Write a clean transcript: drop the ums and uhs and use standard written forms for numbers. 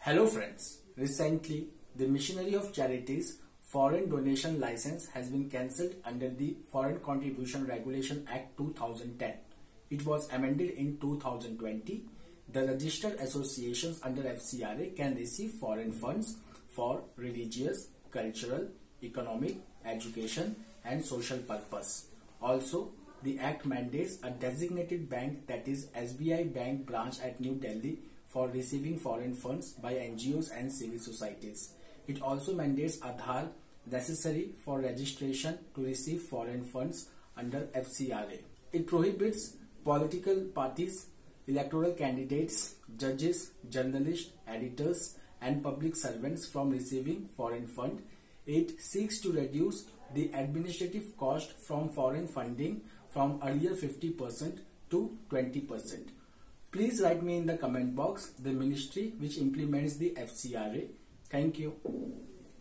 Hello friends, recently the Missionary of Charities Foreign Donation License has been cancelled under the Foreign Contribution Regulation Act 2010. It was amended in 2020. The registered associations under FCRA can receive foreign funds for religious, cultural, economic, education and social purpose. Also, the Act mandates a designated bank, that is SBI Bank branch at New Delhi, for receiving foreign funds by NGOs and civil societies. It also mandates Aadhaar necessary for registration to receive foreign funds under FCRA. It prohibits political parties, electoral candidates, judges, journalists, editors and public servants from receiving foreign fund. It seeks to reduce the administrative cost from foreign funding from earlier 50% to 20%. Please write me in the comment box the ministry which implements the FCRA. Thank you.